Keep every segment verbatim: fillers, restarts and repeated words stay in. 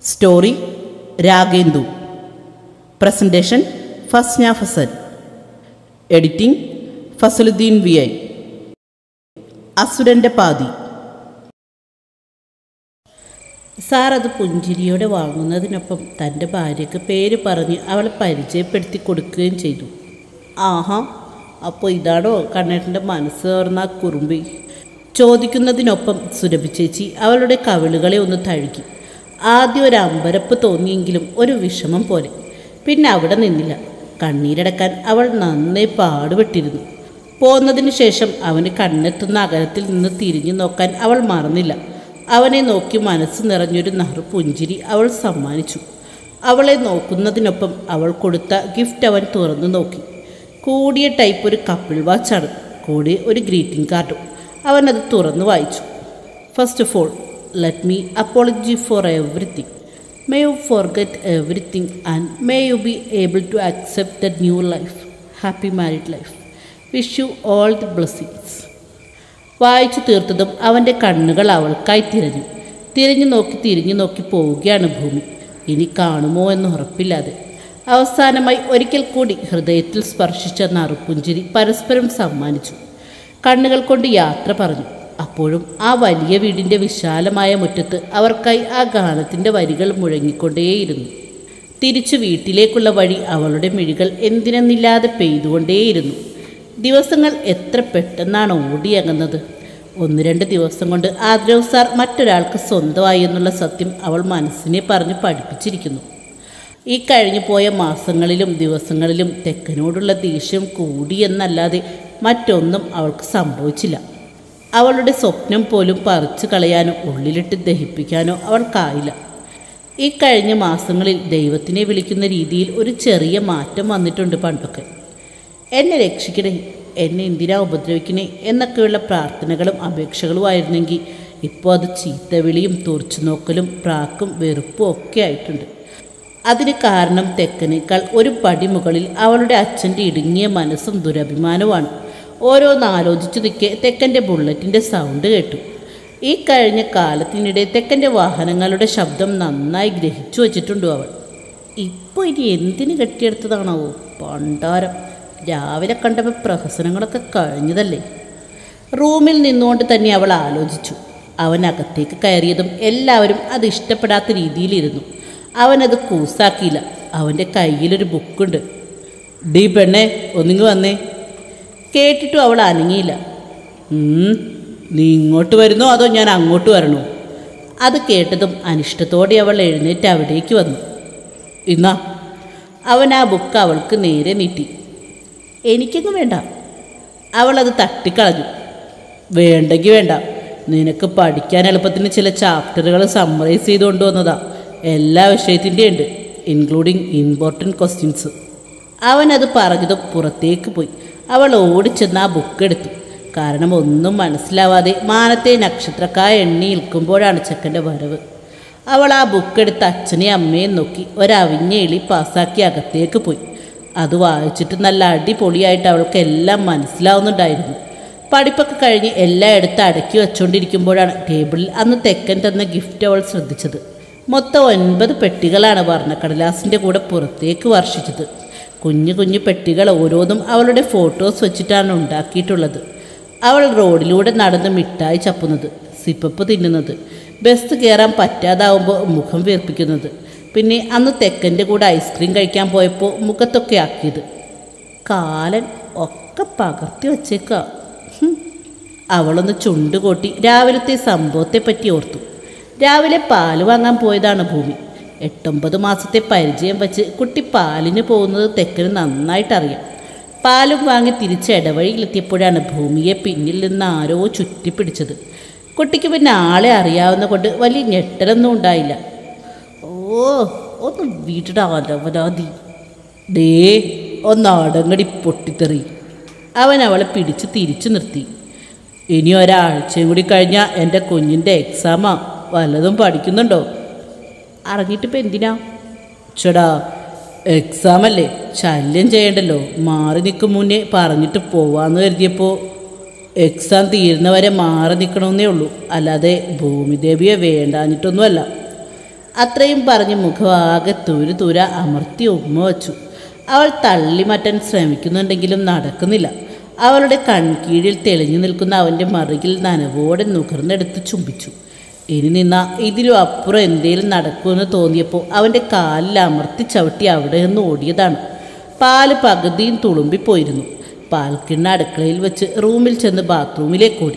Story Ragendu. Presentation Fasna Fasal. Editing Fasaludheen V I. അസുരൻ്റെ പാതി. Sir അത് പുഞ്ചിരിയോടെ വാങ്ങുന്നതിനൊപ്പം തൻ്റെ ഭാര്യയ്ക്ക് പേര് പറഞ്ഞ് അവളെ പരിചയപ്പെടുത്തി കൊടുക്കുകയും ചെയ്തു. ആഹാ, അപ്പോൾ ഇതാണോ കണ്ണേട്ടൻ്റെ മനസ്സ് തുറന്ന കുറുമ്പി? ചോദിക്കുന്നതിനൊപ്പം സുരഭി ചേച്ചി അവളുടെ കവിളുകളെ ഒന്ന് തഴുകി. ആദ്യം ഒരു അമ്പരപ്പ് തോന്നിയെങ്കിലും ഒരു വിഷമം പോലെ. പിന്നെ അവിടെ നിന്നില്ല. കണ്ണീരടക്കാൻ അവൾ നന്നേ പാടുപെട്ടിരുന്നു. പോന്നതിന് ശേഷം അവന് കണ്ണെത്തുന്ന അകലത്തിൽ നിന്ന് തിരിഞ്ഞു നോക്കാൻ അവൾ മറന്നില്ല. അവനെ നോക്കി മനസ്സ് നിറഞ്ഞൊരു നറുപുഞ്ചിരി അവൾ സമ്മാനിച്ചു. അവളെ നോക്കുന്നതിനൊപ്പം അവൾ കൊടുത്ത ഗിഫ്റ്റ് അവൻ തുറന്നു നോക്കി. കൂടിയ ടൈപ്പ് ഒരു കപ്പിൾ വാച്ചാണ്, കൂടി ഒരു ഗ്രീറ്റിംഗ് കാർഡും. അവനത് തുറന്നു വായിച്ചു. First of all, let me apology for everything. May you forget everything and may you be able to accept the new life. Happy married life. Wish you all the blessings. വായിച്ചു തീർത്തതും അവൻ്റെ കണ്ണുകൾ അവൾക്കായി തിരഞ്ഞു. തിരിഞ്ഞു നോക്കി തിരിഞ്ഞു നോക്കി പോവുകയാണ് ഭൂമി. ഇനി കാണുമോ എന്ന് ഉറപ്പില്ലാതെ. അവസാനമായി ഒരിക്കൽ കൂടി ഹൃദയത്തിൽ സ്പർശിച്ച നറുപുഞ്ചിരി പരസ്പരം സമ്മാനിച്ചു. കണ്ണുകൾ കൊണ്ട് യാത്ര പറഞ്ഞു. അപ്പോഴും ആ വലിയ വീടിൻ്റെ വിശാലമായ മുറ്റത്ത് അവർക്കായി ആ ഗാനത്തിൻ്റെ വരികൾ മുഴങ്ങിക്കൊണ്ടേയിരുന്നു. തിരിച്ചു വീട്ടിലേക്കുള്ള വഴി അവളുടെ മിഴികൾ എന്തിനെന്നില്ലാതെ പെയ്തുകൊണ്ടേയിരുന്നു. ദിവസങ്ങൾ എത്ര പെട്ടെന്നാണ് ഓടിയങ്ങുന്നത്. ഒന്ന് രണ്ട് ദിവസം കൊണ്ട് ആദ്രവ് സാർ മറ്റൊരാൾക്ക് സ്വന്തമായി എന്നുള്ള സത്യം അവൾ മനസ്സിനെ പറഞ്ഞ് പഠിപ്പിച്ചിരിക്കുന്നു. ഈ കഴിഞ്ഞു പോയ മാസങ്ങളിലും ദിവസങ്ങളിലും തെക്കനോടുള്ള ദേഷ്യം കൂടിയെന്നല്ലാതെ മറ്റൊന്നും അവൾക്ക് സംഭവിച്ചില്ല. അവളുടെ സ്വപ്നം പോലും പറിച്ചു കളയാനോ ഉള്ളിലിട്ട് ദഹിപ്പിക്കാനോ അവൾക്കായില്ല. ഈ കഴിഞ്ഞ മാസങ്ങളിൽ ദൈവത്തിനെ വിളിക്കുന്ന രീതിയിൽ ഒരു ചെറിയ മാറ്റം വന്നിട്ടുണ്ട്. പണ്ടൊക്കെ എന്നെ രക്ഷിക്കണേ, എന്നെ എന്തിനാ ഉപദ്രവിക്കണേ എന്നൊക്കെയുള്ള പ്രാർത്ഥനകളും അപേക്ഷകളുമായിരുന്നെങ്കിൽ ഇപ്പോൾ അത് ചീത്തവിളിയും തുറച്ചു നോക്കലും പ്രാക്കും വെറുപ്പും ഒക്കെ ആയിട്ടുണ്ട്. അതിന് കാരണം തെക്കനേക്കാൾ ഒരു പടി മുകളിൽ അവളുടെ അച്ഛൻ്റെ ഇടുങ്ങിയ മനസ്സും ദുരഭിമാനവുമാണ്. ഓരോന്നാലോചിച്ചു നിൽക്കെ തെക്കൻ്റെ ബുള്ളറ്റിൻ്റെ സൗണ്ട് കേട്ടു. ഈ കഴിഞ്ഞ കാലത്തിനിടെ തെക്കൻ്റെ വാഹനങ്ങളുടെ ശബ്ദം നന്നായി ഗ്രഹിച്ചു വച്ചിട്ടുണ്ട് അവൾ. ഇപ്പോൾ ഇനി എന്തിന് കെട്ടിയെടുത്തതാണാവോ പണ്ടാരം. രാവിലെ കണ്ടപ്പോൾ പ്രഹസനങ്ങളൊക്കെ കഴിഞ്ഞതല്ലേ. റൂമിൽ നിന്നുകൊണ്ട് തന്നെ അവൾ ആലോചിച്ചു. അവൻ അകത്തേക്ക് കയറിയതും എല്ലാവരും അത് ഇഷ്ടപ്പെടാത്ത രീതിയിലിരുന്നു. അവനത് കൂസാക്കിയില്ല. അവൻ്റെ കയ്യിലൊരു ബുക്കുണ്ട്. ഡീ പെണ്ണേ, ഒന്നിങ്ങ് വന്നേ. കേട്ടിട്ടും അവൾ അനങ്ങിയില്ല. നീ ഇങ്ങോട്ട് വരുന്നോ അതോ ഞാൻ അങ്ങോട്ട് വരണോ? അത് കേട്ടതും അനിഷ്ടത്തോടെ അവൾ എഴുന്നേറ്റ് അവിടേക്ക് വന്നു. ഇന്നാ. അവൻ ആ ബുക്ക് അവൾക്ക് നേരെ നീട്ടി. എനിക്കൊന്നും വേണ്ട. അവളത് തട്ടിക്കളഞ്ഞു. വേണ്ടെങ്കിൽ വേണ്ട. നിനക്ക് പഠിക്കാൻ എളുപ്പത്തിന് ചില ചാപ്റ്ററുകൾ സമ്മറൈസ് ചെയ്ത് കൊണ്ടുവന്നതാ. എല്ലാ വിഷയത്തിൻ്റെ ഉണ്ട്, ഇൻക്ലൂഡിങ് ഇമ്പോർട്ടൻറ്റ് ക്വസ്റ്റ്യൻസ്. അവനത് പറഞ്ഞതും പുറത്തേക്ക് പോയി. അവൾ ഓടിച്ചെന്ന് ആ ബുക്ക് എടുത്തു. കാരണം ഒന്നും മനസ്സിലാവാതെ മാനത്തെ നക്ഷത്രക്കായ എണ്ണി നിൽക്കുമ്പോഴാണ് ചെക്കൻ്റെ വരവ്. അവൾ ആ ബുക്ക് എടുത്ത് അച്ഛനെയും അമ്മയും നോക്കി ഒരവിഞ്ഞ എളി പാസ്സാക്കി അകത്തേക്ക് പോയി. അത് വായിച്ചിട്ട് നല്ല അടിപൊളിയായിട്ട് അവൾക്ക് എല്ലാം മനസ്സിലാവുന്നുണ്ടായിരുന്നു. പഠിപ്പൊക്കെ കഴിഞ്ഞ് എല്ലാം എടുത്ത് അടക്കി വെച്ചുകൊണ്ടിരിക്കുമ്പോഴാണ് ടേബിളിൽ അന്ന് തെക്കൻ തന്ന ഗിഫ്റ്റ് അവൾ ശ്രദ്ധിച്ചത്. മൊത്തം ഒൻപത് പെട്ടികളാണ് വർണ്ണക്കടലാസിൻ്റെ കൂടെ പുറത്തേക്ക് വർഷിച്ചത്. കുഞ്ഞു കുഞ്ഞു പെട്ടികൾ ഓരോന്നും അവളുടെ ഫോട്ടോസ് വെച്ചിട്ടാണ് ഉണ്ടാക്കിയിട്ടുള്ളത്. അവൾ റോഡിലൂടെ നടന്ന് മിഠായി ചപ്പുന്നത്, സിപ്പപ്പ് തിന്നുന്നത്, ബസ് കയറാൻ പറ്റാതാവുമ്പോൾ മുഖം വീർപ്പിക്കുന്നത്, പിന്നെ അന്ന് തെക്കൻ്റെ കൂടെ ഐസ്ക്രീം കഴിക്കാൻ പോയപ്പോൾ മുഖത്തൊക്കെ ആക്കിയത്. കാലൻ ഒക്കെ പകർത്തി വച്ചേക്കാം. അവളൊന്ന് ചുണ്ടുകൊട്ടി രാവിലത്തെ സംഭവത്തെപ്പറ്റി ഓർത്തു. രാവിലെ പാല് വാങ്ങാൻ പോയതാണ് ഭൂമി. എട്ടൊമ്പത് മാസത്തെ പരിചയം വച്ച് കുട്ടി പാലിന് പോകുന്നത് തെക്കന് നന്നായിട്ടറിയാം. പാലും വാങ്ങി തിരിച്ച് ഇടവഴിയിലെത്തിയപ്പോഴാണ് ഭൂമിയെ പിന്നിൽ നിന്ന് ആരോ ചുറ്റിപ്പിടിച്ചത്. കുട്ടിക്ക് പിന്നെ ആളെ അറിയാവുന്ന കൊണ്ട് വലിയ ഞെട്ടലൊന്നും ഉണ്ടായില്ല. ഓ, ഒന്ന് വീട്ടിടെ അലവലാതി. ഡേ ഒന്ന് അടങ്ങടി പൊട്ടിത്തെറി. അവൻ അവളെ പിടിച്ച് തിരിച്ചു നിർത്തി. ഇനി ഒരാഴ്ചയും കൂടി കഴിഞ്ഞാൽ എൻ്റെ കുഞ്ഞിൻ്റെ എക്സാമാ. വല്ലതും പഠിക്കുന്നുണ്ടോ? അറിഞ്ഞിട്ടിപ്പോൾ എന്തിനാ? ചേടാ, എക്സാമല്ലേ, ശല്യം ചെയ്യണ്ടല്ലോ. മാറി നിൽക്കും മുന്നേ പറഞ്ഞിട്ട് പോവാന്ന് കരുതിയപ്പോൾ എക്സാം തീരുന്നവരെ മാറി നിൽക്കണമെന്നേ ഉള്ളൂ. അല്ലാതെ ഭൂമിദേവിയെ വേണ്ടാഞ്ഞിട്ടൊന്നുമല്ല. അത്രയും പറഞ്ഞ് മുഖമാകെ തുരു തുര അമർത്തി ഉമ്മ വച്ചു. അവൾ തള്ളി മാറ്റാൻ ശ്രമിക്കുന്നുണ്ടെങ്കിലും നടക്കുന്നില്ല. അവളുടെ കൺകീഴിൽ തെളിഞ്ഞു നിൽക്കുന്ന അവൻ്റെ മറുകിൽ നനവോടെ നുകർന്നെടുത്ത് ചുംബിച്ചു. ഇനി നിന്ന ഇതിലും അപ്പുറം എന്തേലും നടക്കുമെന്ന് തോന്നിയപ്പോൾ അവൻ്റെ കാലിൽ അമർത്തി ചവിട്ടി അവിടെ നിന്ന് ഓടിയതാണ്. പാല് പകുതിയും തുളുമ്പിപ്പോയിരുന്നു. പാൽക്കിണ്ണ അടുക്കളയിൽ വെച്ച് റൂമിൽ ചെന്ന് ബാത്റൂമിലേക്ക് ഓടി.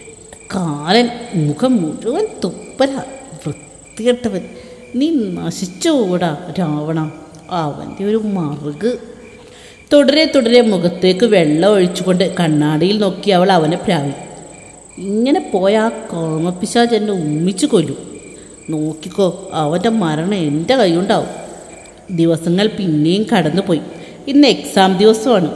കാലൻ മുഖം മുഴുവൻ തുപ്പല. വൃത്തികെട്ടവൻ, നീ നശിച്ചു കൂടാ രാവണ. അവൻ്റെ ഒരു മറുക്. തുടരെ തുടരെ മുഖത്തേക്ക് വെള്ളം ഒഴിച്ചുകൊണ്ട് കണ്ണാടിയിൽ നോക്കി അവൾ അവനെ പ്രാവി. ഇങ്ങനെ പോയ ആ കാമപ്പിശാച് എന്നെ ഉമ്മിച്ചു കൊല്ലും. നോക്കിക്കോ, അവൻ്റെ മരണം എൻ്റെ കൈയുണ്ടാവും. ദിവസങ്ങൾ പിന്നെയും കടന്നുപോയി. ഇന്ന് എക്സാം ദിവസമാണ്.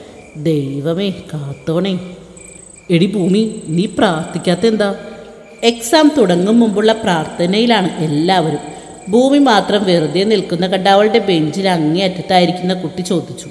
ദൈവമേ കാത്തോണേ. എടി ഭൂമി, നീ പ്രാർത്ഥിക്കാത്ത എന്താ? എക്സാം തുടങ്ങും മുമ്പുള്ള പ്രാർത്ഥനയിലാണ് എല്ലാവരും. ഭൂമി മാത്രം വെറുതെ നിൽക്കുന്ന കണ്ട അവളുടെ ബെഞ്ചിൽ അങ്ങേയറ്റത്തായിരിക്കുന്ന കുട്ടി ചോദിച്ചു.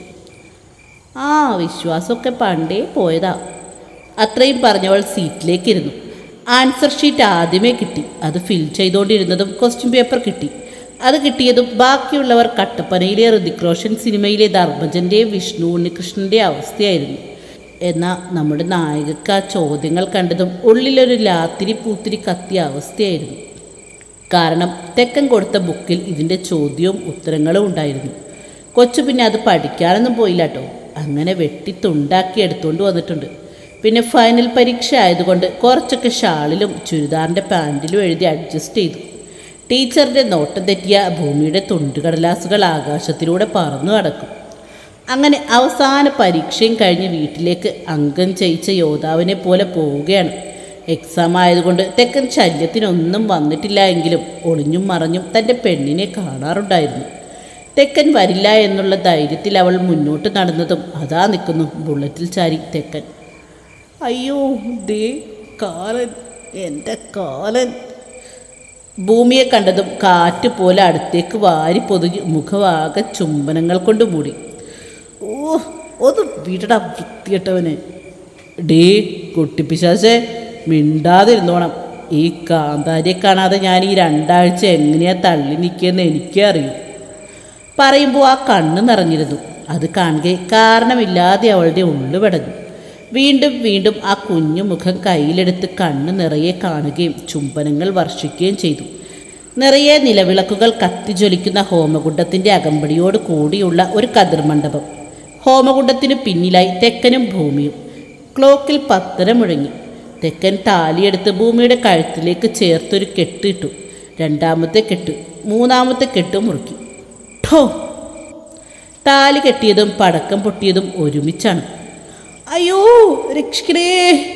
ആ, വിശ്വാസമൊക്കെ പണ്ടേ പോയതാ. അത്രയും പറഞ്ഞവൾ സീറ്റിലേക്കിരുന്നു. ആൻസർ ഷീറ്റ് ആദ്യമേ കിട്ടി. അത് ഫിൽ ചെയ്തുകൊണ്ടിരുന്നതും ക്വസ്റ്റ്യൻ പേപ്പർ കിട്ടി. അത് കിട്ടിയതും ബാക്കിയുള്ളവർ കട്ടപ്പനയിലെ ഋതിക് റോഷൻ സിനിമയിലെ ധർമ്മജൻ്റെയും വിഷ്ണു ഉണ്ണികൃഷ്ണൻ്റെ അവസ്ഥയായിരുന്നു. എന്നാൽ നമ്മുടെ നായികക്ക് ആ ചോദ്യങ്ങൾ കണ്ടതും ഉള്ളിലൊരു ലാത്തിരി പൂത്തിരി കത്തിയ അവസ്ഥയായിരുന്നു. കാരണം തെക്കൻ കൊടുത്ത ബുക്കിൽ ഇതിൻ്റെ ചോദ്യവും ഉത്തരങ്ങളും ഉണ്ടായിരുന്നു. കൊച്ചു പിന്നെ അത് പഠിക്കാനൊന്നും പോയില്ല കേട്ടോ. അങ്ങനെ വെട്ടി തുണ്ടാക്കി എടുത്തുകൊണ്ട് വന്നിട്ടുണ്ട്. പിന്നെ ഫൈനൽ പരീക്ഷ ആയതുകൊണ്ട് കുറച്ചൊക്കെ ഷാളിലും ചുരിദാറിൻ്റെ പാൻറ്റിലും എഴുതി അഡ്ജസ്റ്റ് ചെയ്തു. ടീച്ചറിൻ്റെ നോട്ടം തെറ്റിയ ഭൂമിയുടെ തുണ്ടുകടലാസുകൾ ആകാശത്തിലൂടെ പറന്നു കിടക്കും. അങ്ങനെ അവസാന പരീക്ഷയും കഴിഞ്ഞ് വീട്ടിലേക്ക് അംഗം ചെയ്യിച്ച യോദ്ധാവിനെ പോലെ പോവുകയാണ്. എക്സാം ആയതുകൊണ്ട് തെക്കൻ ശല്യത്തിനൊന്നും വന്നിട്ടില്ല എങ്കിലും ഒളിഞ്ഞും മറഞ്ഞും തൻ്റെ പെണ്ണിനെ കാണാറുണ്ടായിരുന്നു. തെക്കൻ വരില്ല എന്നുള്ള ധൈര്യത്തിൽ അവൾ മുന്നോട്ട് നടന്നതും അതാ നിൽക്കുന്നു ബുള്ളറ്റിൽ ചാരി തെക്കൻ. അയ്യോ ദേ കാലൻ, എൻ്റെ കാലൻ. ഭൂമിയെ കണ്ടതും കാറ്റ് പോലെ അടുത്തേക്ക് വാരി പൊതുകി മുഖമാകെ ചുംബനങ്ങൾ കൊണ്ട് മൂടി. ഓ, ഒന്ന് വീട്ടടാ വൃത്തികെട്ടവന്. ഡേ കുട്ടിപ്പിശാശേ, മിണ്ടാതിരുന്നോണം. ഈ കാന്താരിയെ കാണാതെ ഞാൻ ഈ രണ്ടാഴ്ച എങ്ങനെയാ തള്ളി നിൽക്കിയെന്ന് എനിക്കേ അറിയൂ. പറയുമ്പോൾ ആ കണ്ണ് നിറഞ്ഞിരുന്നു. അത് കാണുകയെ കാരണമില്ലാതെ അവളുടെ ഉള്ളു പെടഞ്ഞു. വീണ്ടും വീണ്ടും ആ കുഞ്ഞു മുഖം കയ്യിലെടുത്ത് കണ്ണ് നിറയെ കാണുകയും ചുംബനങ്ങൾ വർഷിക്കുകയും ചെയ്തു. നിറയെ നിലവിളക്കുകൾ കത്തിജ്വലിക്കുന്ന ഹോമകുണ്ടത്തിൻ്റെ അകമ്പടിയോട് കൂടിയുള്ള ഒരു കതിർമണ്ഡപം. ഹോമകുണ്ടത്തിന് പിന്നിലായി തെക്കനും ഭൂമിയും. ക്ലോക്കിൽ പത്തര മുഴങ്ങി. തെക്കൻ താലിയെടുത്ത് ഭൂമിയുടെ കഴുത്തിലേക്ക് ചേർത്തൊരു കെട്ടിട്ടു. രണ്ടാമത്തെ കെട്ട്, മൂന്നാമത്തെ കെട്ട് മുറുക്കി. ഠോ! താലി കെട്ടിയതും പടക്കം പൊട്ടിയതും ഒരുമിച്ചാണ്. അയ്യോ രക്ഷിക്കണേ.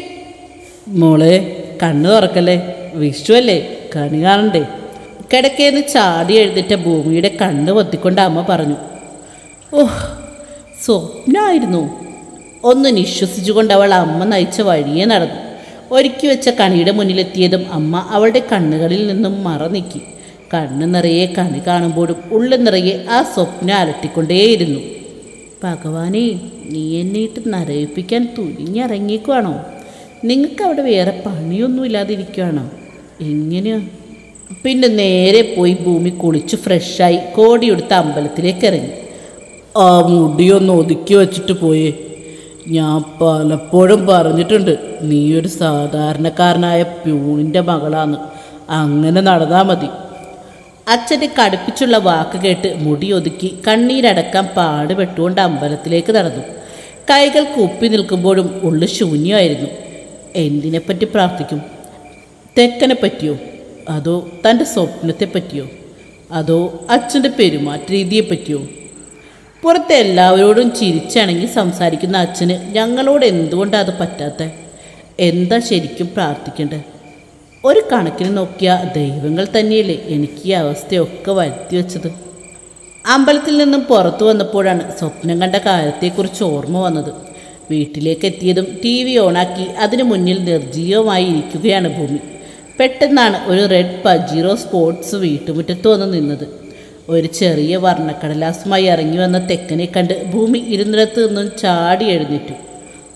മോളെ കണ്ണ് തുറക്കല്ലേ, വിഷുവല്ലേ, കണി കാണണ്ടേ. കിടക്കേന്ന് ചാടി എഴുതിട്ട ഭൂമിയുടെ കണ്ണ് പൊത്തിക്കൊണ്ട് അമ്മ പറഞ്ഞു. ഓഹ്, സ്വപ്നമായിരുന്നു. ഒന്ന് നിശ്വസിച്ചുകൊണ്ട് അവൾ അമ്മ നയിച്ച വഴിയെ നടന്നു. ഒരുക്കി വെച്ച കണിയുടെ മുന്നിലെത്തിയതും അമ്മ അവളുടെ കണ്ണുകളിൽ നിന്നും മറ നീക്കി. കണ്ണ് നിറയെ കണി കാണുമ്പോഴും ഉള്ളു നിറയെ ആ സ്വപ്നം അലട്ടിക്കൊണ്ടേയിരുന്നു. ഭഗവാനെ, നീ എന്നെ ഇട്ട് നരയിപ്പിക്കാൻ തുനിഞ്ഞിറങ്ങിയേക്കുവാണോ? നിങ്ങൾക്കവിടെ വേറെ പണിയൊന്നുമില്ലാതിരിക്കുകയാണോ? എങ്ങനെയാ? പിന്നെ നേരെ പോയി ഭൂമി കുളിച്ച് ഫ്രഷായി കോടിയെടുത്ത് അമ്പലത്തിലേക്ക് ഇറങ്ങി. ആ മുടിയൊന്ന് ഒതുക്കി വച്ചിട്ട് പോയേ. ഞാൻ പലപ്പോഴും പറഞ്ഞിട്ടുണ്ട്, നീ ഒരു സാധാരണക്കാരനായ പ്യൂണിൻ്റെ മകളാന്ന്. അങ്ങനെ നടന്നാൽ മതി. അച്ഛൻ്റെ കടുപ്പിച്ചുള്ള വാക്ക് കേട്ട് മുടി ഒതുക്കി കണ്ണീരടക്കാൻ പാടുപെട്ടുകൊണ്ട് അമ്പലത്തിലേക്ക് നടന്നു. കൈകൾ കുപ്പി നിൽക്കുമ്പോഴും ഉള്ളു ശൂന്യമായിരുന്നു. എന്തിനെപ്പറ്റി പ്രാർത്ഥിക്കും? തെക്കനെ പറ്റിയോ? അതോ തൻ്റെ സ്വപ്നത്തെ പറ്റിയോ? അതോ അച്ഛൻ്റെ പെരുമാറ്റ രീതിയെ പറ്റിയോ? പുറത്തെ എല്ലാവരോടും ചിരിച്ചണങ്ങി സംസാരിക്കുന്ന അച്ഛന് ഞങ്ങളോട് എന്തുകൊണ്ടാണ് അത് പറ്റാത്ത? എന്താ ശരിക്കും പ്രാർത്ഥിക്കേണ്ടത്? ഒരു കണക്കിന് നോക്കിയാൽ ദൈവങ്ങൾ തന്നെയല്ലേ എനിക്ക് ഈ അവസ്ഥയൊക്കെ വരുത്തി വെച്ചത്. അമ്പലത്തിൽ നിന്നും പുറത്തു വന്നപ്പോഴാണ് സ്വപ്നം കണ്ട കാര്യത്തെക്കുറിച്ച് ഓർമ്മ വന്നത്. വീട്ടിലേക്ക് എത്തിയതും ടി വി ഓണാക്കി അതിനു മുന്നിൽ നിർജ്ജീവമായി ഇരിക്കുകയാണ് ഭൂമി. പെട്ടെന്നാണ് ഒരു റെഡ് പജീറോ സ്പോർട്സ് വീട്ടുമുറ്റത്ത് വന്ന് നിന്നത്. ഒരു ചെറിയ വർണ്ണക്കടലാസുമായി ഇറങ്ങി വന്ന തെക്കനെ കണ്ട് ഭൂമി ഇരുന്നിടത്ത് നിന്നും ചാടി എഴുന്നേറ്റു.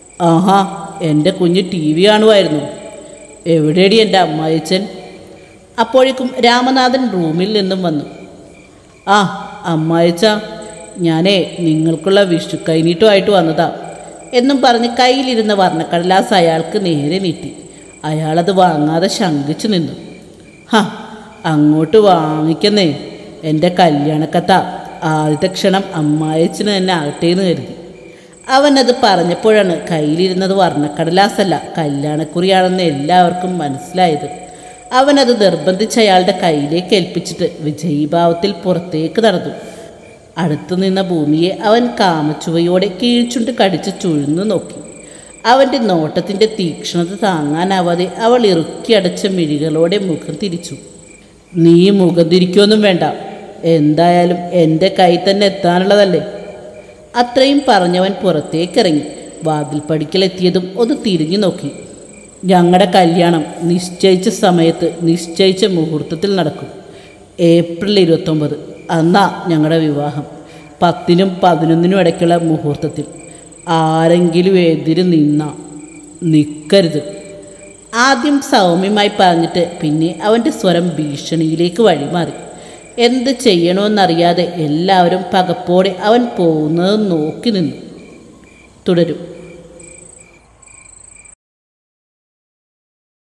ആഹാ, എൻ്റെ കുഞ്ഞ് ടി വി കാണുമായിരുന്നു. എവിടെയടി എൻ്റെ അമ്മായിച്ചൻ? അപ്പോഴേക്കും രാമനാഥൻ റൂമിൽ നിന്നും വന്നു. ആ അമ്മായിച്ച, ഞാനേ നിങ്ങൾക്കുള്ള വിഷു കൈനീട്ടുമായിട്ട് വന്നതാ എന്നും പറഞ്ഞ് കയ്യിലിരുന്ന വർണ്ണക്കടലാസ് അയാൾക്ക് നേരെ നീട്ടി. അയാളത് വാങ്ങാതെ ശങ്കിച്ചു നിന്നു. ഹാ, അങ്ങോട്ട് വാങ്ങിക്കുന്നേ, എൻ്റെ കല്യാണക്കഥ ആദ്യത്തെ ക്ഷണം അമ്മായച്ചന് തന്നെ ആകട്ടേന്ന് കരുതി. അവനത് പറഞ്ഞപ്പോഴാണ് കയ്യിലിരുന്നത് വർണ്ണക്കടലാസല്ല, കല്യാണക്കുറിയാണെന്ന് എല്ലാവർക്കും മനസ്സിലായത്. അവനത് നിർബന്ധിച്ച് അയാളുടെ കയ്യിലേക്ക് ഏൽപ്പിച്ചിട്ട് വിജയീഭാവത്തിൽ പുറത്തേക്ക് നടന്നു. അടുത്തു നിന്ന ഭൂമിയെ അവൻ കാമച്ചുവയോടെ കീഴ്ച്ചുണ്ട് കടിച്ച് ചുഴന്നു നോക്കി. അവൻ്റെ നോട്ടത്തിൻ്റെ തീക്ഷ്ണത താങ്ങാനാവാതെ അവൾ ഇറുക്കി അടച്ച മിഴികളോടെ മുഖം തിരിച്ചു. നീ മുഖം തിരിക്കൊന്നും വേണ്ട, എന്തായാലും എൻ്റെ കൈ തന്നെ എത്താനുള്ളതല്ലേ. അത്രയും പറഞ്ഞവൻ പുറത്തേക്കിറങ്ങി. വാതിൽപ്പടിക്കലെത്തിയതും ഒന്ന് തിരിഞ്ഞു നോക്കി. ഞങ്ങളുടെ കല്യാണം നിശ്ചയിച്ച സമയത്ത് നിശ്ചയിച്ച മുഹൂർത്തത്തിൽ നടക്കും. ഏപ്രിൽ ഇരുപത്തൊമ്പത് അന്നാ ഞങ്ങളുടെ വിവാഹം. പത്തിനും പതിനൊന്നിനും ഇടയ്ക്കുള്ള മുഹൂർത്തത്തിൽ. ആരെങ്കിലും എതിര് നിന്നാ നിൽക്കരുത്. ആദ്യം സൗമ്യമായി പറഞ്ഞിട്ട് പിന്നെ അവൻ്റെ സ്വരം ഭീഷണിയിലേക്ക് വഴിമാറി. എന്ത് ചെയ്യണമെന്നറിയാതെ എല്ലാവരും പകപ്പോടെ അവൻ പോകുന്നത് നോക്കി നിന്നു. തുടരും.